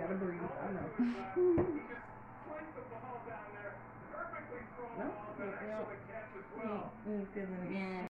gotta breathe. I know. No? You feeling it? Yeah.